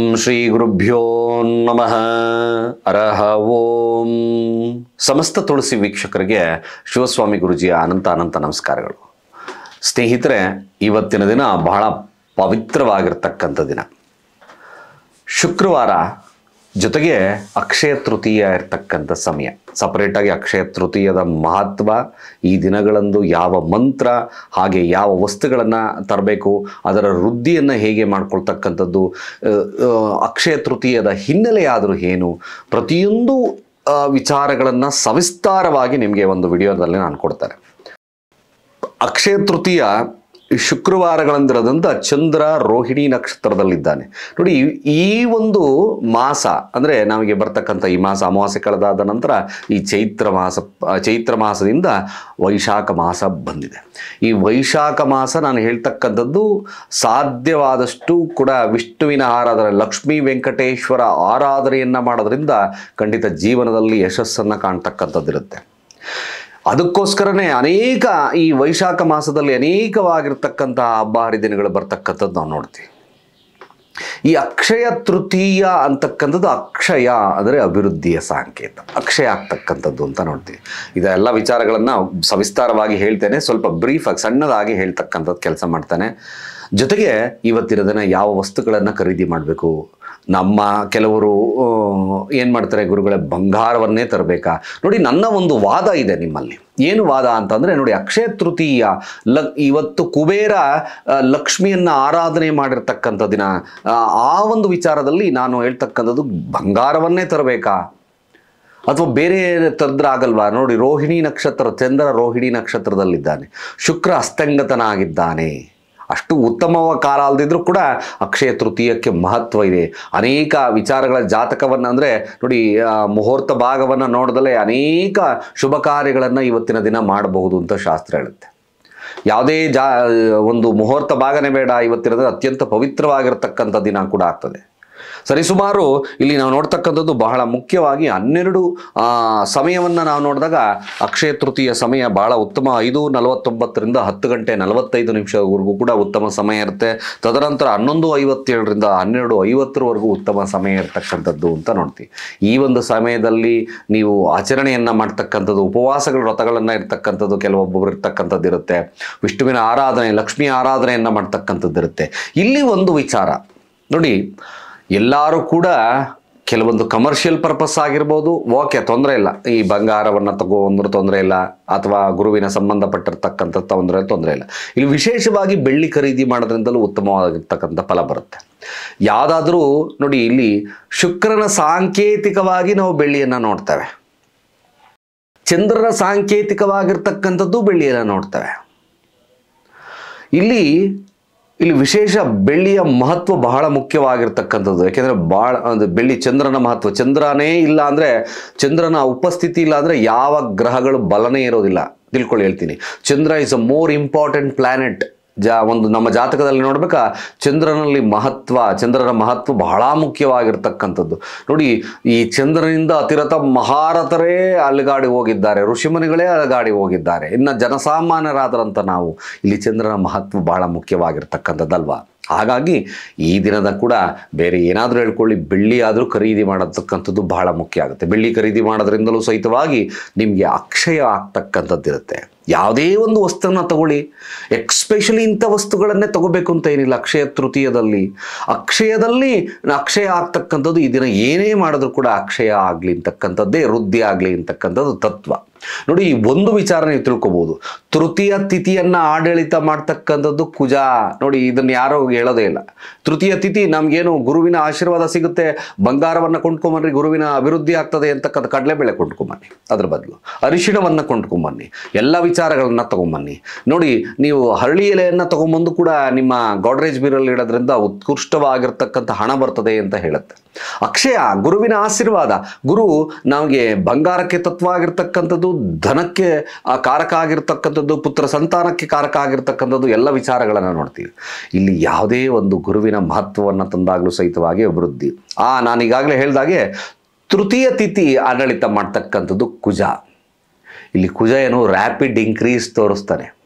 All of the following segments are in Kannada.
ಶ್ರೀ ಗುರುಭ್ಯೋ ನಮಃ. ಹರಃ ಓಂ. ಸಮಸ್ತ ತುಳಸಿ ವೀಕ್ಷಕರಿಗೆ ಶಿವಸ್ವಾಮಿ ಗುರುಜಿಯ ಅನಂತ ನಮಸ್ಕಾರಗಳು. ಸ್ನೇಹಿತರೆ, ಇವತ್ತಿನ ದಿನ ಬಹಳ ಪವಿತ್ರವಾಗಿರ್ತಕ್ಕಂಥ ದಿನ. ಶುಕ್ರವಾರ ಜೊತೆಗೆ ಅಕ್ಷಯ ತೃತೀಯ ಇರ್ತಕ್ಕಂಥ ಸಮಯ. ಸಪರೇಟಾಗಿ ಅಕ್ಷಯ ತೃತೀಯದ ಮಹತ್ವ, ಈ ದಿನಗಳಂದು ಯಾವ ಮಂತ್ರ ಹಾಗೆ ಯಾವ ವಸ್ತುಗಳನ್ನು ತರಬೇಕು, ಅದರ ವೃದ್ಧಿಯನ್ನು ಹೇಗೆ ಮಾಡ್ಕೊಳ್ತಕ್ಕಂಥದ್ದು, ಅಕ್ಷಯ ತೃತೀಯದ ಹಿನ್ನೆಲೆ ಆದರೂ ಏನು, ಪ್ರತಿಯೊಂದು ವಿಚಾರಗಳನ್ನು ಸವಿಸ್ತಾರವಾಗಿ ನಿಮಗೆ ಒಂದು ವಿಡಿಯೋದಲ್ಲಿ ನಾನು ಕೊಡ್ತೇನೆ. ಅಕ್ಷಯ ತೃತೀಯ ಶುಕ್ರವಾರಗಳಂದಿರೋದ್ರಿಂದ ಚಂದ್ರ ರೋಹಿಣಿ ನಕ್ಷತ್ರದಲ್ಲಿದ್ದಾನೆ. ನೋಡಿ, ಈ ಒಂದು ಮಾಸ ಅಂದರೆ ನಮಗೆ ಬರ್ತಕ್ಕಂಥ ಈ ಮಾಸ ಅಮಾವಾಸ್ಯೆ ಕಳೆದಾದ ನಂತರ ಈ ಚೈತ್ರ ಮಾಸದಿಂದ ವೈಶಾಖ ಮಾಸ ಬಂದಿದೆ. ಈ ವೈಶಾಖ ಮಾಸ ನಾನು ಹೇಳ್ತಕ್ಕಂಥದ್ದು ಸಾಧ್ಯವಾದಷ್ಟು ಕೂಡ ವಿಷ್ಣುವಿನ ಆರಾಧನೆ, ಲಕ್ಷ್ಮೀ ವೆಂಕಟೇಶ್ವರ ಆರಾಧನೆಯನ್ನು ಮಾಡೋದ್ರಿಂದ ಖಂಡಿತ ಜೀವನದಲ್ಲಿ ಯಶಸ್ಸನ್ನು ಕಾಣ್ತಕ್ಕಂಥದ್ದಿರುತ್ತೆ. ಅದಕ್ಕೋಸ್ಕರನೇ ಅನೇಕ ಈ ವೈಶಾಖ ಮಾಸದಲ್ಲಿ ಅನೇಕವಾಗಿರ್ತಕ್ಕಂಥ ಹಬ್ಬ ಹರಿದಿನಗಳು ಬರ್ತಕ್ಕಂಥದ್ದು ನಾವು ನೋಡ್ತೀವಿ. ಈ ಅಕ್ಷಯ ತೃತೀಯ ಅಂತಕ್ಕಂಥದ್ದು, ಅಕ್ಷಯ ಅಂದರೆ ಅಭಿವೃದ್ಧಿಯ ಸಂಕೇತ, ಅಕ್ಷಯ ಆಗ್ತಕ್ಕಂಥದ್ದು ಅಂತ ನೋಡ್ತೀವಿ. ಇದೆಲ್ಲ ವಿಚಾರಗಳನ್ನು ಸವಿಸ್ತಾರವಾಗಿ ಹೇಳ್ತೇನೆ, ಸ್ವಲ್ಪ ಬ್ರೀಫಾಗಿ ಸಣ್ಣದಾಗಿ ಹೇಳ್ತಕ್ಕಂಥದ್ದು ಕೆಲಸ ಮಾಡ್ತಾನೆ. ಜೊತೆಗೆ ಇವತ್ತಿನ ದಿನ ಯಾವ ವಸ್ತುಗಳನ್ನು ಖರೀದಿ ಮಾಡಬೇಕು. ನಮ್ಮ ಕೆಲವರು ಏನು ಮಾಡ್ತಾರೆ, ಗುರುಗಳೇ ಬಂಗಾರವನ್ನೇ ತರಬೇಕಾ? ನೋಡಿ, ನನ್ನ ಒಂದು ವಾದ ಇದೆ ನಿಮ್ಮಲ್ಲಿ. ಏನು ವಾದ ಅಂತಂದರೆ, ನೋಡಿ, ಅಕ್ಷಯ ತೃತೀಯ ಇವತ್ತು ಕುಬೇರ ಲಕ್ಷ್ಮಿಯನ್ನು ಆರಾಧನೆ ಮಾಡಿರ್ತಕ್ಕಂಥ ದಿನ. ಆ ಒಂದು ವಿಚಾರದಲ್ಲಿ ನಾನು ಹೇಳ್ತಕ್ಕಂಥದ್ದು, ಬಂಗಾರವನ್ನೇ ತರಬೇಕಾ ಅಥವಾ ಬೇರೆ ತರದ್ರೆ ಆಗಲ್ವಾ? ನೋಡಿ, ರೋಹಿಣಿ ನಕ್ಷತ್ರ, ಚಂದ್ರ ರೋಹಿಣಿ ನಕ್ಷತ್ರದಲ್ಲಿದ್ದಾನೆ, ಶುಕ್ರ ಹಸ್ತಂಗತನಾಗಿದ್ದಾನೆ. ಅಷ್ಟು ಉತ್ತಮವಾದ ಕಾಲ ಅಲ್ಲದಿದ್ರೂ ಕೂಡ ಅಕ್ಷಯ ತೃತೀಯಕ್ಕೆ ಮಹತ್ವ ಇದೆ. ಅನೇಕ ವಿಚಾರಗಳ ಜಾತಕವನ್ನು ಅಂದರೆ ನೋಡಿ, ಮುಹೂರ್ತ ಭಾಗವನ್ನು ನೋಡಿದಲೇ ಅನೇಕ ಶುಭ ಕಾರ್ಯಗಳನ್ನು ಇವತ್ತಿನ ದಿನ ಮಾಡಬಹುದು ಅಂತ ಶಾಸ್ತ್ರ ಹೇಳುತ್ತೆ. ಯಾವುದೇ ಒಂದು ಮುಹೂರ್ತ ಭಾಗನೇ ಬೇಡ, ಇವತ್ತಿನ ದಿನ ಅತ್ಯಂತ ಪವಿತ್ರವಾಗಿರ್ತಕ್ಕಂಥ ದಿನ ಕೂಡ ಆಗ್ತದೆ. ಸರಿಸುಮಾರು ಇಲ್ಲಿ ನಾವು ನೋಡ್ತಕ್ಕಂಥದ್ದು ಬಹಳ ಮುಖ್ಯವಾಗಿ 12 ಸಮಯವನ್ನು ನಾವು ನೋಡಿದಾಗ ಅಕ್ಷಯ ತೃತೀಯ ಸಮಯ ಬಹಳ ಉತ್ತಮ. 5:49ರಿಂದ 10:45 ಕೂಡ ಉತ್ತಮ ಸಮಯ ಇರುತ್ತೆ. ತದನಂತರ 11:57ರಿಂದ 12:50 ಉತ್ತಮ ಸಮಯ ಇರ್ತಕ್ಕಂಥದ್ದು ಅಂತ ನೋಡ್ತೀವಿ. ಈ ಒಂದು ಸಮಯದಲ್ಲಿ ನೀವು ಆಚರಣೆಯನ್ನು ಮಾಡ್ತಕ್ಕಂಥದ್ದು, ಉಪವಾಸಗಳ ವ್ರತಗಳನ್ನು ಇರ್ತಕ್ಕಂಥದ್ದು ಕೆಲವೊಬ್ಬೊಬ್ಬರು ಇರ್ತಕ್ಕಂಥದ್ದು ಇರುತ್ತೆ. ವಿಷ್ಣುವಿನ ಆರಾಧನೆ, ಲಕ್ಷ್ಮೀ ಆರಾಧನೆಯನ್ನು ಮಾಡ್ತಕ್ಕಂಥದ್ದು ಇರುತ್ತೆ. ಇಲ್ಲಿ ಒಂದು ವಿಚಾರ ನೋಡಿ, ಎಲ್ಲರೂ ಕೂಡ ಕೆಲವೊಂದು ಕಮರ್ಷಿಯಲ್ ಪರ್ಪಸ್ ಆಗಿರ್ಬೋದು, ಓಕೆ, ತೊಂದರೆ ಇಲ್ಲ. ಈ ಬಂಗಾರವನ್ನು ತಗೊಂಡ್ರೂ ತೊಂದರೆ ಇಲ್ಲ, ಅಥವಾ ಗುರುವಿನ ಸಂಬಂಧಪಟ್ಟಿರ್ತಕ್ಕಂಥ ತೊಂದರೆ ಇಲ್ಲ. ಇಲ್ಲಿ ವಿಶೇಷವಾಗಿ ಬೆಳ್ಳಿ ಖರೀದಿ ಮಾಡೋದ್ರಿಂದಲೂ ಉತ್ತಮವಾಗಿರ್ತಕ್ಕಂಥ ಫಲ ಬರುತ್ತೆ. ಯಾವುದಾದ್ರೂ ನೋಡಿ, ಇಲ್ಲಿ ಶುಕ್ರನ ಸಾಂಕೇತಿಕವಾಗಿ ನಾವು ಬೆಳ್ಳಿಯನ್ನು ನೋಡ್ತೇವೆ, ಚಂದ್ರನ ಸಾಂಕೇತಿಕವಾಗಿರ್ತಕ್ಕಂಥದ್ದು ಬೆಳ್ಳಿಯನ್ನು ನೋಡ್ತೇವೆ. ಇಲ್ಲಿ ವಿಶೇಷ ಬೆಳ್ಳಿಯ ಮಹತ್ವ ಬಹಳ ಮುಖ್ಯವಾಗಿರ್ತಕ್ಕಂಥದ್ದು. ಯಾಕೆಂದರೆ ಬೆಳ್ಳಿ, ಚಂದ್ರನ ಮಹತ್ವ, ಚಂದ್ರನೇ ಇಲ್ಲ ಅಂದರೆ, ಚಂದ್ರನ ಉಪಸ್ಥಿತಿ ಇಲ್ಲ ಅಂದರೆ ಯಾವ ಗ್ರಹಗಳು ಬಲನೇ ಇರೋದಿಲ್ಲ. ತಿಳ್ಕೊಳ್ಳಿ, ಹೇಳ್ತೀನಿ. Chandra is a more important planet. ಒಂದು ನಮ್ಮ ಜಾತಕದಲ್ಲಿ ನೋಡ್ಬೇಕಾ, ಚಂದ್ರನ ಮಹತ್ವ ಬಹಳ ಮುಖ್ಯವಾಗಿರ್ತಕ್ಕಂಥದ್ದು. ನೋಡಿ, ಈ ಚಂದ್ರನಿಂದ ಅತಿರಥ ಮಹಾರಥರೇ ಅಲುಗಾಡಿ ಹೋಗಿದ್ದಾರೆ, ಋಷಿಮುನಿಗಳೇ ಅಲುಗಾಡಿ ಹೋಗಿದ್ದಾರೆ. ಇನ್ನು ಜನಸಾಮಾನ್ಯರಾದರಂಥ ನಾವು ಇಲ್ಲಿ ಚಂದ್ರನ ಮಹತ್ವ ಬಹಳ ಮುಖ್ಯವಾಗಿರ್ತಕ್ಕಂಥದ್ದಲ್ವಾ? ಹಾಗಾಗಿ ಈ ದಿನದ ಕೂಡ ಬೇರೆ ಏನಾದರೂ ಹೇಳ್ಕೊಳ್ಳಿ, ಬೆಳ್ಳಿ ಆದರೂ ಖರೀದಿ ಮಾಡತಕ್ಕಂಥದ್ದು ಬಹಳ ಮುಖ್ಯ ಆಗುತ್ತೆ. ಬೆಳ್ಳಿ ಖರೀದಿ ಮಾಡೋದ್ರಿಂದಲೂ ಸಹಿತವಾಗಿ ನಿಮಗೆ ಅಕ್ಷಯ ಆಗ್ತಕ್ಕಂಥದ್ದಿರುತ್ತೆ. ಯಾವುದೇ ಒಂದು ವಸ್ತುವನ್ನು ತಗೊಳ್ಳಿ, ಎಕ್ಸ್ಪೆಷಲಿ ಇಂಥ ವಸ್ತುಗಳನ್ನೇ ತಗೋಬೇಕು ಅಂತ ಏನಿಲ್ಲ. ಅಕ್ಷಯ ತೃತೀಯದಲ್ಲಿ ಅಕ್ಷಯ ಆಗ್ತಕ್ಕಂಥದ್ದು, ಈ ದಿನ ಏನೇ ಮಾಡಿದ್ರು ಕೂಡ ಅಕ್ಷಯ ಆಗಲಿ ಅಂತಕ್ಕಂಥದ್ದೇ, ವೃದ್ಧಿ ಆಗಲಿ ಅಂತಕ್ಕಂಥದ್ದು ತತ್ವ. ನೋಡಿ, ಒಂದು ವಿಚಾರ ನೀವು ತಿಳ್ಕೊಬೋದು, ತೃತೀಯ ತಿಥಿಯನ್ನು ಆಡಳಿತ ಮಾಡ್ತಕ್ಕಂಥದ್ದು ಕುಜ. ನೋಡಿ, ಇದನ್ನು ಯಾರೋ ಹೇಳೋದೇ ಇಲ್ಲ. ತೃತೀಯ ತಿಥಿ ನಮಗೇನು ಗುರುವಿನ ಆಶೀರ್ವಾದ ಸಿಗುತ್ತೆ, ಬಂಗಾರವನ್ನು ಕೊಂಡ್ಕೊಂಬನ್ನಿ, ಗುರುವಿನ ಅಭಿವೃದ್ಧಿ ಆಗ್ತದೆ ಅಂತಕ್ಕಂಥ ಕಡಲೆಬೇಳೆ ಕೊಂಡ್ಕೊಂಬನ್ನಿ, ಅದ್ರ ಬದಲು ಅರಿಶಿಣವನ್ನು ಕೊಂಡ್ಕೊಂಬನ್ನಿ, ಎಲ್ಲ ವಿಚಾರಗಳನ್ನು ತಗೊಂಬನ್ನಿ. ನೋಡಿ, ನೀವು ಹರಳಿ ಎಲೆಯನ್ನು ತಗೊಂಬಂದು ಕೂಡ ನಿಮ್ಮ ಗೋಡ್ರೇಜ್ ಬೀರಲ್ಲಿ ಇಡೋದ್ರಿಂದ ಉತ್ಕೃಷ್ಟವಾಗಿರ್ತಕ್ಕಂಥ ಹಣ ಬರ್ತದೆ ಅಂತ ಹೇಳುತ್ತೆ. ಅಕ್ಷಯ ಗುರುವಿನ ಆಶೀರ್ವಾದ. ಗುರು ನಮಗೆ ಬಂಗಾರಕ್ಕೆ ತತ್ವ ಆಗಿರ್ತಕ್ಕಂಥದ್ದು, ಧನಕ್ಕೆ ಕಾರಕ ಆಗಿರ್ತಕ್ಕಂಥದ್ದು, ಪುತ್ರ ಸಂತಾನಕ್ಕೆ ಕಾರಕ ಆಗಿರ್ತಕ್ಕಂಥದ್ದು, ಎಲ್ಲ ವಿಚಾರಗಳನ್ನು ನೋಡ್ತೀವಿ. ಇಲ್ಲಿ ಯಾವುದೇ ಒಂದು ಗುರುವಿನ ಮಹತ್ವವನ್ನು ತಂದಾಗಲೂ ಸಹಿತವಾಗಿ ಅಭಿವೃದ್ಧಿ. ನಾನೀಗಾಗಲೇ ಹೇಳಿದಾಗೆ ತೃತೀಯ ತಿಥಿ ಆಡಳಿತ ಮಾಡ್ತಕ್ಕಂಥದ್ದು ಕುಜ. ಇಲ್ಲಿ ಕುಜ ಏನು ರ್ಯಾಪಿಡ್ ಇನ್ಕ್ರೀಸ್ ತೋರಿಸ್ತಾನೆ.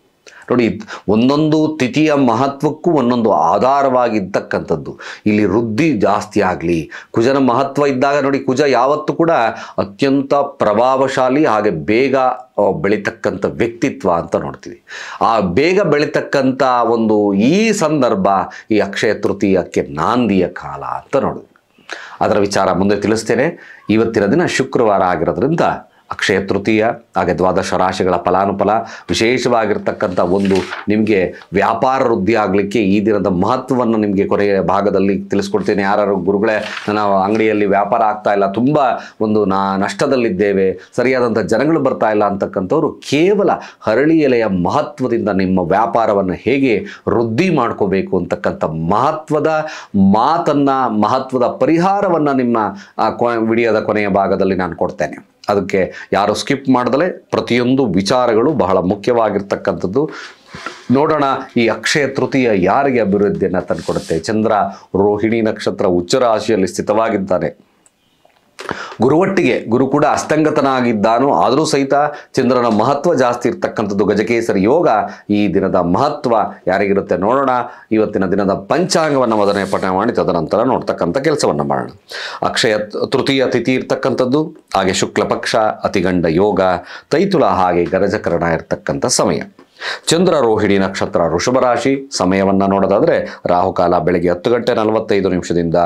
ನೋಡಿ, ಒಂದೊಂದು ತಿಥಿಯ ಮಹತ್ವಕ್ಕೂ ಒಂದೊಂದು ಆಧಾರವಾಗಿರ್ತಕ್ಕಂಥದ್ದು. ಇಲ್ಲಿ ವೃದ್ಧಿ ಜಾಸ್ತಿ ಆಗಲಿ, ಕುಜನ ಮಹತ್ವ ಇದ್ದಾಗ ನೋಡಿ, ಕುಜ ಯಾವತ್ತೂ ಕೂಡ ಅತ್ಯಂತ ಪ್ರಭಾವಶಾಲಿ ಹಾಗೆ ಬೇಗ ಬೆಳೀತಕ್ಕಂಥ ವ್ಯಕ್ತಿತ್ವ ಅಂತ ನೋಡ್ತೀವಿ. ಆ ಬೇಗ ಬೆಳೀತಕ್ಕಂಥ ಒಂದು ಈ ಸಂದರ್ಭ ಈ ಅಕ್ಷಯ ತೃತೀಯಕ್ಕೆ ನಾಂದಿಯ ಕಾಲ ಅಂತ ನೋಡಿದ್ವಿ. ಅದರ ವಿಚಾರ ಮುಂದೆ ತಿಳಿಸ್ತೇನೆ. ಇವತ್ತಿನ ದಿನ ಶುಕ್ರವಾರ ಆಗಿರೋದ್ರಿಂದ ಅಕ್ಷಯ ತೃತೀಯ ಹಾಗೆ ದ್ವಾದಶ ರಾಶಿಗಳ ಫಲಾನುಫಲ ವಿಶೇಷವಾಗಿರ್ತಕ್ಕಂಥ ಒಂದು ನಿಮಗೆ ವ್ಯಾಪಾರ ವೃದ್ಧಿ ಆಗಲಿಕ್ಕೆ ಈ ದಿನದ ಮಹತ್ವವನ್ನು ನಿಮಗೆ ಕೊನೆಯ ಭಾಗದಲ್ಲಿ ತಿಳಿಸ್ಕೊಡ್ತೇನೆ. ಯಾರು ಗುರುಗಳೇ ನನ್ನ ಅಂಗಡಿಯಲ್ಲಿ ವ್ಯಾಪಾರ ಆಗ್ತಾ ಇಲ್ಲ, ತುಂಬ ಒಂದು ನಷ್ಟದಲ್ಲಿದ್ದೇವೆ, ಸರಿಯಾದಂಥ ಜನಗಳು ಬರ್ತಾ ಇಲ್ಲ ಅಂತಕ್ಕಂಥವ್ರು ಕೇವಲ ಹರಳಿ ಎಲೆಯ ಮಹತ್ವದಿಂದ ನಿಮ್ಮ ವ್ಯಾಪಾರವನ್ನು ಹೇಗೆ ವೃದ್ಧಿ ಮಾಡ್ಕೋಬೇಕು ಅಂತಕ್ಕಂಥ ಮಹತ್ವದ ಮಾತನ್ನು, ಮಹತ್ವದ ಪರಿಹಾರವನ್ನು ನಿಮ್ಮ ವಿಡಿಯೋದ ಕೊನೆಯ ಭಾಗದಲ್ಲಿ ನಾನು ಕೊಡ್ತೇನೆ. ಅದಕ್ಕೆ ಯಾರು ಸ್ಕಿಪ್ ಮಾಡ್ದಲೇ ಪ್ರತಿಯೊಂದು ವಿಚಾರಗಳು ಬಹಳ ಮುಖ್ಯವಾಗಿರ್ತಕ್ಕಂಥದ್ದು. ನೋಡೋಣ ಈ ಅಕ್ಷಯ ತೃತೀಯ ಯಾರಿಗೆ ಅಭಿವೃದ್ಧಿಯನ್ನು ತಂದುಕೊಡುತ್ತೆ. ಚಂದ್ರ ರೋಹಿಣಿ ನಕ್ಷತ್ರ ಉಚ್ಚ ರಾಶಿಯಲ್ಲಿ ಸ್ಥಿತವಾಗಿದ್ದಾನೆ. ಗುರುವೊಟ್ಟಿಗೆ, ಗುರು ಕೂಡ ಅಸ್ತಂಗತನಾಗಿದ್ದಾನು, ಆದರೂ ಸಹಿತ ಚಂದ್ರನ ಮಹತ್ವ ಜಾಸ್ತಿ ಇರ್ತಕ್ಕಂಥದ್ದು. ಗಜಕೇಸರಿ ಯೋಗ ಈ ದಿನದ ಮಹತ್ವ ಯಾರಿಗಿರುತ್ತೆ ನೋಡೋಣ. ಇವತ್ತಿನ ದಿನದ ಪಂಚಾಂಗವನ್ನು ಮೊದಲನೇ ಪಠಣ ಮಾಡಿ ತದನಂತರ ನೋಡ್ತಕ್ಕಂಥ ಕೆಲಸವನ್ನು ಮಾಡೋಣ. ಅಕ್ಷಯ ತೃತೀಯ ತಿಥಿ ಇರ್ತಕ್ಕಂಥದ್ದು, ಹಾಗೆ ಶುಕ್ಲ ಪಕ್ಷ, ಅತಿಗಂಡ ಯೋಗ, ತೈತುಲ ಹಾಗೆ ಗರಜಕರಣ ಇರ್ತಕ್ಕಂಥ ಸಮಯ. ಚಂದ್ರ ರೋಹಿಣಿ ನಕ್ಷತ್ರ ವೃಷಭ ರಾಶಿ. ಸಮಯವನ್ನು ನೋಡೋದಾದರೆ ರಾಹುಕಾಲ ಬೆಳಗ್ಗೆ 10:45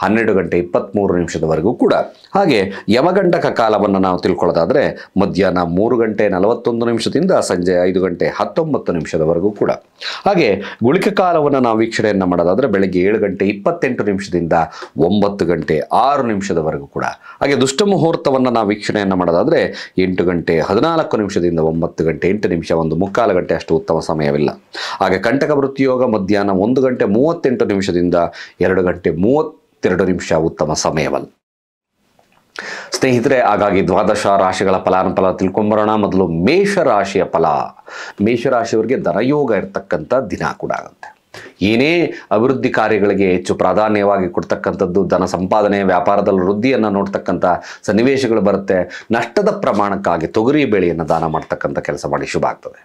12:23 ಕೂಡ. ಹಾಗೆ ಯಮಗಂಡಕ ಕಾಲವನ್ನು ನಾವು ತಿಳ್ಕೊಳ್ಳೋದಾದರೆ ಮಧ್ಯಾಹ್ನ 3:41 ಸಂಜೆ 5:19 ಕೂಡ. ಹಾಗೆ ಗುಳಿಕ ಕಾಲವನ್ನು ನಾವು ವೀಕ್ಷಣೆಯನ್ನು ಮಾಡೋದಾದರೆ ಬೆಳಗ್ಗೆ 7:28 9:06 ಕೂಡ. ಹಾಗೆ ದುಷ್ಟ ಮುಹೂರ್ತವನ್ನು ನಾವು ವೀಕ್ಷಣೆಯನ್ನು ಮಾಡೋದಾದರೆ 8:14 9:08 ಒಂದು ಮುಕ್ಕಾಲು ಗಂಟೆ ಅಷ್ಟು ಉತ್ತಮ ಸಮಯವಿಲ್ಲ. ಹಾಗೆ ಕಂಟಕ ವೃತ್ತಿಯೋಗ ಮಧ್ಯಾಹ್ನ 1:38 2:32 ಉತ್ತಮ ಸಮಯವಲ್ಲ. ಸ್ನೇಹಿತರೆ, ಹಾಗಾಗಿ ದ್ವಾದಶ ರಾಶಿಗಳ ಫಲಾನುಫಲ ತಿಳ್ಕೊಂಬರೋಣ. ಮೊದಲು ಮೇಷರಾಶಿಯ ಫಲ. ಮೇಷರಾಶಿಯವರಿಗೆ ಧನಯೋಗ ಇರ್ತಕ್ಕಂಥ ದಿನ ಕೂಡ ಆಗುತ್ತೆ. ಏನೇ ಅಭಿವೃದ್ಧಿ ಕಾರ್ಯಗಳಿಗೆ ಹೆಚ್ಚು ಪ್ರಾಧಾನ್ಯವಾಗಿ ಕೊಡ್ತಕ್ಕಂಥದ್ದು, ಧನ ಸಂಪಾದನೆ, ವ್ಯಾಪಾರದಲ್ಲಿ ವೃದ್ಧಿಯನ್ನು ನೋಡ್ತಕ್ಕಂಥ ಸನ್ನಿವೇಶಗಳು ಬರುತ್ತೆ. ನಷ್ಟದ ಪ್ರಮಾಣಕ್ಕಾಗಿ ತೊಗರಿ ಬೇಳೆಯನ್ನು ದಾನ ಮಾಡ್ತಕ್ಕಂಥ ಕೆಲಸ ಮಾಡಿ ಶುಭ ಆಗ್ತದೆ.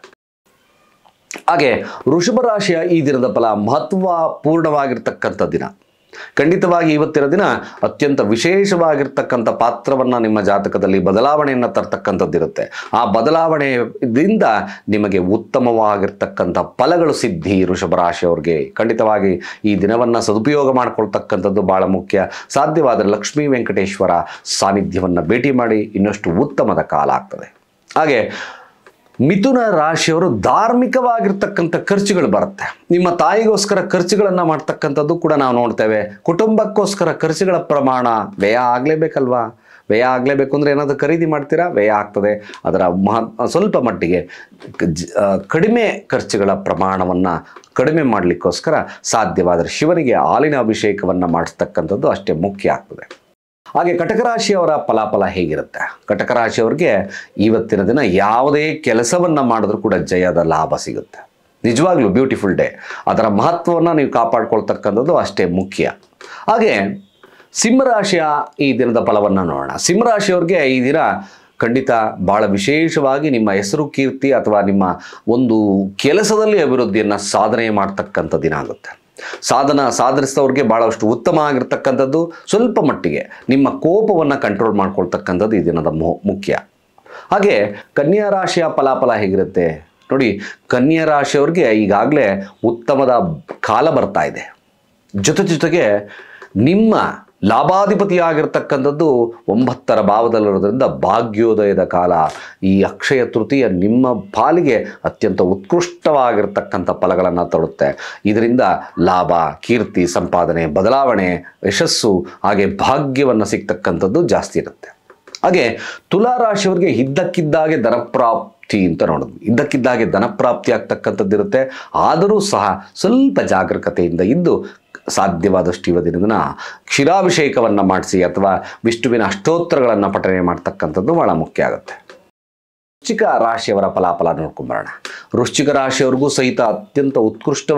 ಹಾಗೆ ವೃಷಭ ರಾಶಿಯ ಈ ದಿನದ ಫಲ ಮಹತ್ವಪೂರ್ಣವಾಗಿರ್ತಕ್ಕಂಥ ದಿನ. ಖಂಡಿತವಾಗಿ ಇವತ್ತಿನ ದಿನ ಅತ್ಯಂತ ವಿಶೇಷವಾಗಿರ್ತಕ್ಕಂಥ ಪಾತ್ರವನ್ನು ನಿಮ್ಮ ಜಾತಕದಲ್ಲಿ ಬದಲಾವಣೆಯನ್ನು ತರ್ತಕ್ಕಂಥದ್ದಿರುತ್ತೆ. ಆ ಬದಲಾವಣೆಯಿಂದ ನಿಮಗೆ ಉತ್ತಮವಾಗಿರ್ತಕ್ಕಂಥ ಫಲಗಳು ಸಿದ್ಧಿ. ವೃಷಭ ರಾಶಿಯವರಿಗೆ ಖಂಡಿತವಾಗಿ ಈ ದಿನವನ್ನು ಸದುಪಯೋಗ ಮಾಡಿಕೊಳ್ತಕ್ಕಂಥದ್ದು ಬಹಳ ಮುಖ್ಯ. ಸಾಧ್ಯವಾದರೆ ಲಕ್ಷ್ಮೀ ವೆಂಕಟೇಶ್ವರ ಸಾನ್ನಿಧ್ಯವನ್ನು ಭೇಟಿ ಮಾಡಿ ಇನ್ನಷ್ಟು ಉತ್ತಮದ ಕಾಲ ಆಗ್ತದೆ. ಹಾಗೆ ಮಿಥುನ ರಾಶಿಯವರು ಧಾರ್ಮಿಕವಾಗಿರ್ತಕ್ಕಂಥ ಖರ್ಚುಗಳು ಬರುತ್ತೆ. ನಿಮ್ಮ ತಾಯಿಗೋಸ್ಕರ ಖರ್ಚುಗಳನ್ನು ಮಾಡ್ತಕ್ಕಂಥದ್ದು ಕೂಡ ನಾವು ನೋಡ್ತೇವೆ. ಕುಟುಂಬಕ್ಕೋಸ್ಕರ ಖರ್ಚುಗಳ ಪ್ರಮಾಣ ವ್ಯಯ ಆಗಲೇಬೇಕಲ್ವಾ? ವ್ಯಯ ಆಗಲೇಬೇಕು ಅಂದರೆ ಏನಾದರೂ ಖರೀದಿ ಮಾಡ್ತೀರಾ, ವ್ಯಯ ಆಗ್ತದೆ. ಅದರ ಸ್ವಲ್ಪ ಮಟ್ಟಿಗೆ ಕಡಿಮೆ ಖರ್ಚುಗಳ ಪ್ರಮಾಣವನ್ನು ಕಡಿಮೆ ಮಾಡಲಿಕ್ಕೋಸ್ಕರ ಸಾಧ್ಯವಾದರೆ ಶಿವನಿಗೆ ಹಾಲಿನ ಅಭಿಷೇಕವನ್ನು ಮಾಡಿಸ್ತಕ್ಕಂಥದ್ದು ಅಷ್ಟೇ ಮುಖ್ಯ ಆಗ್ತದೆ. ಹಾಗೆ ಕಟಕ ರಾಶಿಯವರ ಫಲಾಫಲ ಹೇಗಿರುತ್ತೆ? ಕಟಕ ರಾಶಿಯವರಿಗೆ ಇವತ್ತಿನ ದಿನ ಯಾವುದೇ ಕೆಲಸವನ್ನು ಮಾಡಿದ್ರೂ ಕೂಡ ಜಯದ ಲಾಭ ಸಿಗುತ್ತೆ. ನಿಜವಾಗ್ಲೂ ಬ್ಯೂಟಿಫುಲ್ ಡೇ. ಅದರ ಮಹತ್ವವನ್ನು ನೀವು ಕಾಪಾಡ್ಕೊಳ್ತಕ್ಕಂಥದ್ದು ಅಷ್ಟೇ ಮುಖ್ಯ. ಹಾಗೆ ಸಿಂಹರಾಶಿಯ ಈ ದಿನದ ಫಲವನ್ನು ನೋಡೋಣ. ಸಿಂಹರಾಶಿಯವ್ರಿಗೆ ಈ ದಿನ ಖಂಡಿತ ಭಾಳ ವಿಶೇಷವಾಗಿ ನಿಮ್ಮ ಹೆಸರು ಕೀರ್ತಿ ಅಥವಾ ನಿಮ್ಮ ಒಂದು ಕೆಲಸದಲ್ಲಿ ಅಭಿವೃದ್ಧಿಯನ್ನು ಸಾಧನೆ ಮಾಡ್ತಕ್ಕಂಥ ದಿನ ಆಗುತ್ತೆ. ಸಾಧನಿಸಿದವ್ರಿಗೆ ಭಾಳಷ್ಟು ಉತ್ತಮ ಆಗಿರ್ತಕ್ಕಂಥದ್ದು. ಸ್ವಲ್ಪ ಮಟ್ಟಿಗೆ ನಿಮ್ಮ ಕೋಪವನ್ನು ಕಂಟ್ರೋಲ್ ಮಾಡ್ಕೊಳ್ತಕ್ಕಂಥದ್ದು ಈ ದಿನದ ಮುಖ್ಯ. ಹಾಗೆ ಕನ್ಯಾ ರಾಶಿಯ ಫಲಾಫಲ ಹೇಗಿರುತ್ತೆ ನೋಡಿ. ಕನ್ಯಾ ರಾಶಿಯವ್ರಿಗೆ ಈಗಾಗಲೇ ಉತ್ತಮದ ಕಾಲ ಬರ್ತಾ ಇದೆ. ಜೊತೆಗೆ ನಿಮ್ಮ ಲಾಭಾಧಿಪತಿಯಾಗಿರ್ತಕ್ಕಂಥದ್ದು 9ರ ಭಾವದಲ್ಲಿರೋದ್ರಿಂದ ಭಾಗ್ಯೋದಯದ ಕಾಲ. ಈ ಅಕ್ಷಯ ತೃತೀಯ ನಿಮ್ಮ ಪಾಲಿಗೆ ಅತ್ಯಂತ ಉತ್ಕೃಷ್ಟವಾಗಿರ್ತಕ್ಕಂಥ ಫಲಗಳನ್ನು ತರುತ್ತೆ. ಇದರಿಂದ ಲಾಭ, ಕೀರ್ತಿ, ಸಂಪಾದನೆ, ಬದಲಾವಣೆ, ಯಶಸ್ಸು ಹಾಗೆ ಭಾಗ್ಯವನ್ನು ಸಿಗ್ತಕ್ಕಂಥದ್ದು ಜಾಸ್ತಿ ಇರುತ್ತೆ. ಹಾಗೆ ತುಲಾ ರಾಶಿಯವರಿಗೆ ಇದ್ದಕ್ಕಿದ್ದಾಗೆ ಧನಪ್ರಾಪ್ತಿ ಅಂತ ನೋಡೋದು. ಇದ್ದಕ್ಕಿದ್ದಾಗೆ ಧನಪ್ರಾಪ್ತಿ ಆಗ್ತಕ್ಕಂಥದ್ದು ಇರುತ್ತೆ. ಆದರೂ ಸಹ ಸ್ವಲ್ಪ ಜಾಗರೂಕತೆಯಿಂದ ಇದ್ದು ಸಾಧ್ಯವಾದಷ್ಟು ಇವತ್ತಿನ ದಿನ ಕ್ಷೀರಾಭಿಷೇಕವನ್ನು ಮಾಡಿಸಿ ಅಥವಾ ವಿಷ್ಣುವಿನ ಅಷ್ಟೋತ್ತರಗಳನ್ನು ಪಠನೆ ಮಾಡ್ತಕ್ಕಂಥದ್ದು ಬಹಳ ಮುಖ್ಯ ಆಗುತ್ತೆ. ವೃಶ್ಚಿಕ ರಾಶಿಯವರ ಫಲಾಫಲ ನೋಡ್ಕೊಂಬರೋಣ. ವೃಶ್ಚಿಕ ರಾಶಿಯವ್ರಿಗೂ ಸಹಿತ ಅತ್ಯಂತ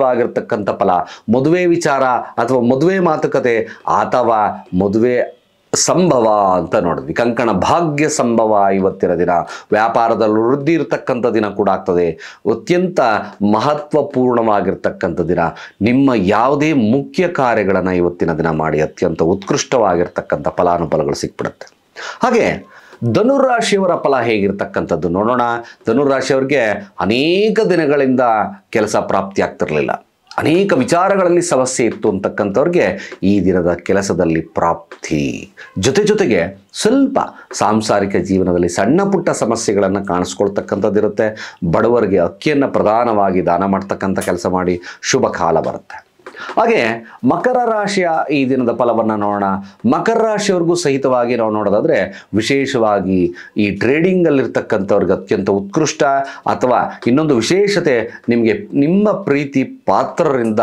ಉತ್ಕೃಷ್ಟವಾಗಿರ್ತಕ್ಕಂಥ ಫಲ. ಮದುವೆ ವಿಚಾರ ಅಥವಾ ಮದುವೆ ಮಾತುಕತೆ ಅಥವಾ ಮದುವೆ ಸಂಭವ ಅಂತ ನೋಡಿದ್ವಿ. ಕಂಕಣ ಭಾಗ್ಯ ಸಂಭವ ಇವತ್ತಿನ ದಿನ. ವ್ಯಾಪಾರದಲ್ಲಿ ವೃದ್ಧಿ ಇರತಕ್ಕಂಥ ದಿನ ಕೂಡ ಆಗ್ತದೆ. ಅತ್ಯಂತ ಮಹತ್ವಪೂರ್ಣವಾಗಿರ್ತಕ್ಕಂಥ ದಿನ. ನಿಮ್ಮ ಯಾವುದೇ ಮುಖ್ಯ ಕಾರ್ಯಗಳನ್ನು ಇವತ್ತಿನ ದಿನ ಮಾಡಿ ಅತ್ಯಂತ ಉತ್ಕೃಷ್ಟವಾಗಿರ್ತಕ್ಕಂಥ ಫಲಾನುಫಲಗಳು ಸಿಕ್ಬಿಡುತ್ತೆ. ಹಾಗೆ ಧನುರಾಶಿಯವರ ಫಲ ಹೇಗಿರ್ತಕ್ಕಂಥದ್ದು ನೋಡೋಣ. ಧನುರಾಶಿಯವರಿಗೆ ಅನೇಕ ದಿನಗಳಿಂದ ಕೆಲಸ ಪ್ರಾಪ್ತಿ ಆಗ್ತಿರಲಿಲ್ಲ, ಅನೇಕ ವಿಚಾರಗಳಲ್ಲಿ ಸಮಸ್ಯೆ ಇತ್ತು ಅಂತಕ್ಕಂಥವ್ರಿಗೆ ಈ ದಿನದ ಕೆಲಸದಲ್ಲಿ ಪ್ರಾಪ್ತಿ, ಜೊತೆಗೆ ಸ್ವಲ್ಪ ಸಾಂಸಾರಿಕ ಜೀವನದಲ್ಲಿ ಸಣ್ಣ ಪುಟ್ಟ ಸಮಸ್ಯೆಗಳನ್ನು ಕಾಣಿಸ್ಕೊಳ್ತಕ್ಕಂಥದ್ದಿರುತ್ತೆ. ಬಡವರಿಗೆ ಅಕ್ಕಿಯನ್ನು ಪ್ರಧಾನವಾಗಿ ದಾನ ಮಾಡ್ತಕ್ಕಂಥ ಕೆಲಸ ಮಾಡಿ ಶುಭ ಕಾಲ ಬರುತ್ತೆ. ಹಾಗೆ ಮಕರ ರಾಶಿಯ ಈ ದಿನದ ಫಲವನ್ನು ನೋಡೋಣ. ಮಕರ ರಾಶಿಯವ್ರಿಗೂ ಸಹಿತವಾಗಿ ನಾವು ನೋಡೋದಾದರೆ ವಿಶೇಷವಾಗಿ ಈ ಟ್ರೇಡಿಂಗಲ್ಲಿರ್ತಕ್ಕಂಥವ್ರಿಗೆ ಅತ್ಯಂತ ಉತ್ಕೃಷ್ಟ, ಅಥವಾ ಇನ್ನೊಂದು ವಿಶೇಷತೆ, ನಿಮಗೆ ನಿಮ್ಮ ಪ್ರೀತಿ ಪಾತ್ರರಿಂದ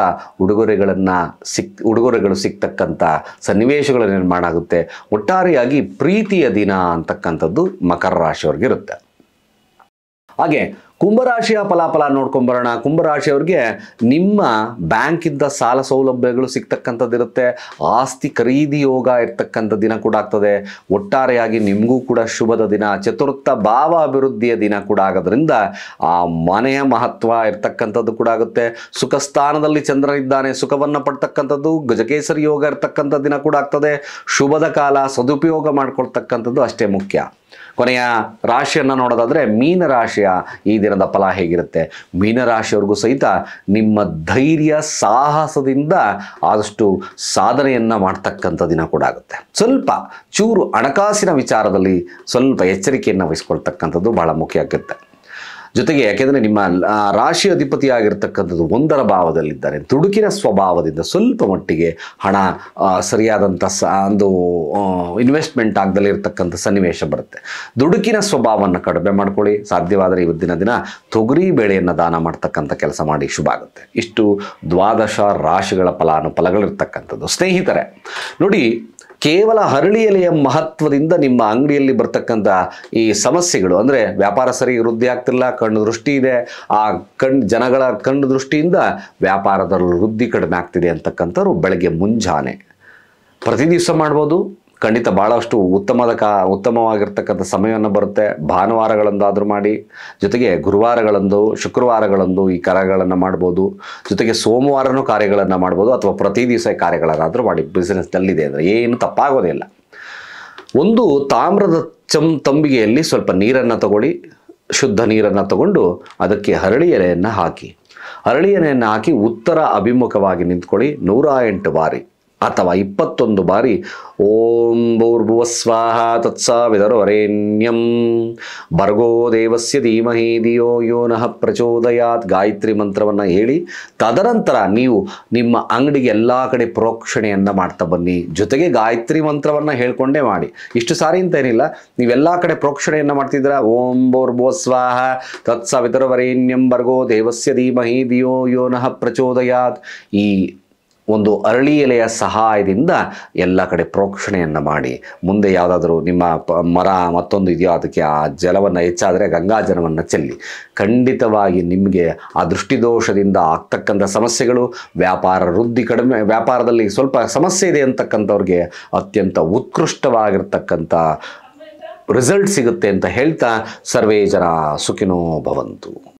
ಉಡುಗೊರೆಗಳು ಸಿಗ್ತಕ್ಕಂಥ ಸನ್ನಿವೇಶಗಳ ನಿರ್ಮಾಣ ಆಗುತ್ತೆ. ಒಟ್ಟಾರೆಯಾಗಿ ಪ್ರೀತಿಯ ದಿನ ಅಂತಕ್ಕಂಥದ್ದು ಮಕರ ರಾಶಿಯವ್ರಿಗೆ ಇರುತ್ತೆ. ಹಾಗೆ ಕುಂಭರಾಶಿಯ ಫಲಾಫಲ ನೋಡ್ಕೊಂಬರೋಣ. ಕುಂಭರಾಶಿಯವ್ರಿಗೆ ನಿಮ್ಮ ಬ್ಯಾಂಕಿಂದ ಸಾಲ ಸೌಲಭ್ಯಗಳು ಸಿಗ್ತಕ್ಕಂಥದ್ದಿರುತ್ತೆ. ಆಸ್ತಿ ಖರೀದಿ ಯೋಗ ಇರ್ತಕ್ಕಂಥ ದಿನ ಕೂಡ ಆಗ್ತದೆ. ಒಟ್ಟಾರೆಯಾಗಿ ನಿಮಗೂ ಕೂಡ ಶುಭದ ದಿನ. ಚತುರ್ಥ ಭಾವ ಅಭಿವೃದ್ಧಿಯ ದಿನ ಕೂಡ ಆಗೋದ್ರಿಂದ ಆ ಮನೆಯ ಮಹತ್ವ ಇರ್ತಕ್ಕಂಥದ್ದು ಕೂಡ ಆಗುತ್ತೆ. ಸುಖ ಸ್ಥಾನದಲ್ಲಿ ಚಂದ್ರನಿದ್ದಾನೆ, ಸುಖವನ್ನು ಪಡ್ತಕ್ಕಂಥದ್ದು, ಗಜಕೇಸರಿ ಯೋಗ ಇರ್ತಕ್ಕಂಥ ದಿನ ಕೂಡ ಆಗ್ತದೆ. ಶುಭದ ಕಾಲ, ಸದುಪಯೋಗ ಮಾಡ್ಕೊಳ್ತಕ್ಕಂಥದ್ದು ಅಷ್ಟೇ ಮುಖ್ಯ. ಕೊನೆಯ ರಾಶಿಯನ್ನು ನೋಡೋದಾದರೆ ಮೀನರಾಶಿಯ ಈ ದಿನದ ಫಲ ಹೇಗಿರುತ್ತೆ. ಮೀನರಾಶಿಯವ್ರಿಗೂ ಸಹಿತ ನಿಮ್ಮ ಧೈರ್ಯ ಸಾಹಸದಿಂದ ಆದಷ್ಟು ಸಾಧನೆಯನ್ನು ಮಾಡ್ತಕ್ಕಂಥ ದಿನ ಕೂಡ ಆಗುತ್ತೆ. ಸ್ವಲ್ಪ ಚೂರು ಹಣಕಾಸಿನ ವಿಚಾರದಲ್ಲಿ ಸ್ವಲ್ಪ ಎಚ್ಚರಿಕೆಯನ್ನು ವಹಿಸ್ಕೊಳ್ತಕ್ಕಂಥದ್ದು ಬಹಳ ಮುಖ್ಯ ಆಗುತ್ತೆ. ಜೊತೆಗೆ ಯಾಕೆಂದರೆ ನಿಮ್ಮ ರಾಶಿ ಅಧಿಪತಿಯಾಗಿರ್ತಕ್ಕಂಥದ್ದು 1ರ ಭಾವದಲ್ಲಿದ್ದಾರೆ. ದುಡುಕಿನ ಸ್ವಭಾವದಿಂದ ಸ್ವಲ್ಪ ಮಟ್ಟಿಗೆ ಹಣ ಸರಿಯಾದಂಥ ಒಂದು ಇನ್ವೆಸ್ಟ್ಮೆಂಟ್ ಆಗದಲ್ಲಿ ಇರ್ತಕ್ಕಂಥ ಸನ್ನಿವೇಶ ಬರುತ್ತೆ. ದುಡುಕಿನ ಸ್ವಭಾವವನ್ನು ಕಡಿಮೆ ಮಾಡ್ಕೊಳ್ಳಿ. ಸಾಧ್ಯವಾದರೆ ಇವತ್ತಿನ ದಿನ ತೊಗರಿ ಬೇಳೆಯನ್ನು ದಾನ ಮಾಡ್ತಕ್ಕಂಥ ಕೆಲಸ ಮಾಡಿ ಶುಭ ಆಗುತ್ತೆ. ಇಷ್ಟು 12 ರಾಶಿಗಳ ಫಲಾನುಫಲಗಳಿರ್ತಕ್ಕಂಥದ್ದು. ಸ್ನೇಹಿತರೆ ನೋಡಿ, ಕೇವಲ ಹರಳಿ ಎಲೆಯ ಮಹತ್ವದಿಂದ ನಿಮ್ಮ ಅಂಗಡಿಯಲ್ಲಿ ಬರ್ತಕ್ಕಂಥ ಈ ಸಮಸ್ಯೆಗಳು, ಅಂದರೆ ವ್ಯಾಪಾರ ಸರಿ ವೃದ್ಧಿ ಆಗ್ತಿಲ್ಲ, ಕಣ್ಣು ದೃಷ್ಟಿ ಇದೆ, ಆ ಜನಗಳ ಕಣ್ಣು ದೃಷ್ಟಿಯಿಂದ ವ್ಯಾಪಾರದಲ್ಲಿ ವೃದ್ಧಿ ಕಡಿಮೆ ಆಗ್ತಿದೆ ಅಂತಕ್ಕಂಥವ್ರು ಬೆಳಗ್ಗೆ ಮುಂಜಾನೆ ಪ್ರತಿ ದಿವಸ ಮಾಡ್ಬೋದು. ಖಂಡಿತ ಭಾಳಷ್ಟು ಉತ್ತಮವಾಗಿರ್ತಕ್ಕಂಥ ಸಮಯವನ್ನು ಬರುತ್ತೆ. ಭಾನುವಾರಗಳಂದಾದರೂ ಮಾಡಿ, ಜೊತೆಗೆ ಗುರುವಾರಗಳಂದು, ಶುಕ್ರವಾರಗಳಂದು ಈ ಕಾರ್ಯಗಳನ್ನು ಮಾಡ್ಬೋದು. ಜೊತೆಗೆ ಸೋಮವಾರನೂ ಕಾರ್ಯಗಳನ್ನು ಮಾಡ್ಬೋದು, ಅಥವಾ ಪ್ರತಿ ದಿವಸ ಕಾರ್ಯಗಳನ್ನಾದರೂ ಮಾಡಿ. ಬಿಸಿನೆಸ್ನಲ್ಲಿದೆ ಅಂದರೆ ಏನು ತಪ್ಪಾಗೋದಿಲ್ಲ. ಒಂದು ತಾಮ್ರದ ತಂಬಿಗೆಯಲ್ಲಿ ಸ್ವಲ್ಪ ನೀರನ್ನು ತಗೊಳ್ಳಿ, ಶುದ್ಧ ನೀರನ್ನು ತಗೊಂಡು ಅದಕ್ಕೆ ಹರಳಿ ಎಲೆಯನ್ನು ಹಾಕಿ, ಹರಳಿ ಎಲೆಯನ್ನು ಹಾಕಿ ಉತ್ತರ ಅಭಿಮುಖವಾಗಿ ನಿಂತ್ಕೊಳ್ಳಿ 108 ಬಾರಿ ಅಥವಾ 21 ಬಾರಿ ಓಂ ಭೂರ್ಭುವಃ ಸ್ವಾಹ ತತ್ಸವಿತುರ್ವರೆಣ್ಯಂ ಭರ್ಗೋ ದೇವಸ್ಯ ಧೀಮಹಿ ಧಿಯೋ ಯೋ ನಃ ಪ್ರಚೋದಯಾತ್ ಗಾಯತ್ರಿ ಮಂತ್ರವನ್ನು ಹೇಳಿ, ತದನಂತರ ನೀವು ನಿಮ್ಮ ಅಂಗಡಿಗೆ ಎಲ್ಲ ಕಡೆ ಪ್ರೋಕ್ಷಣೆಯನ್ನು ಮಾಡ್ತಾ ಬನ್ನಿ. ಜೊತೆಗೆ ಗಾಯತ್ರಿ ಮಂತ್ರವನ್ನು ಹೇಳ್ಕೊಂಡೇ ಮಾಡಿ. ಇಷ್ಟು ಸಾರಿ ಅಂತ ಏನಿಲ್ಲ, ನೀವೆಲ್ಲ ಕಡೆ ಪ್ರೋಕ್ಷಣೆಯನ್ನು ಮಾಡ್ತಿದ್ದೀರಾ. ಓಂ ಭೂರ್ಭುವಃ ಸ್ವಾಹ ತತ್ಸವಿತುರ್ವರೆಣ್ಯಂ ಭರ್ಗೋ ದೇವಸ್ಯ ಧೀಮಹಿ ಧಿಯೋ ಯೋ ನಃ ಪ್ರಚೋದಯಾತ್ ಈ ಒಂದು ಅರಳಿ ಎಲೆಯ ಸಹಾಯದಿಂದ ಎಲ್ಲ ಕಡೆ ಪ್ರೋಕ್ಷಣೆಯನ್ನು ಮಾಡಿ. ಮುಂದೆ ಯಾವುದಾದ್ರೂ ನಿಮ್ಮ ಮರ ಮತ್ತೊಂದು ಇದೆಯೋ ಅದಕ್ಕೆ ಆ ಜಲವನ್ನು ಹೆಚ್ಚಾದರೆ ಗಂಗಾ ಜಲವನ್ನು ಚೆಲ್ಲಿ. ಖಂಡಿತವಾಗಿ ನಿಮಗೆ ಆ ದೃಷ್ಟಿದೋಷದಿಂದ ಆಗ್ತಕ್ಕಂಥ ಸಮಸ್ಯೆಗಳು, ವ್ಯಾಪಾರದಲ್ಲಿ ಸ್ವಲ್ಪ ಸಮಸ್ಯೆ ಇದೆ ಅಂತಕ್ಕಂಥವ್ರಿಗೆ ಅತ್ಯಂತ ಉತ್ಕೃಷ್ಟವಾಗಿರ್ತಕ್ಕಂಥ ರಿಸಲ್ಟ್ ಸಿಗುತ್ತೆ ಅಂತ ಹೇಳ್ತಾ ಸರ್ವೇ ಜನ ಸುಖಿನೋ ಭವಂತು.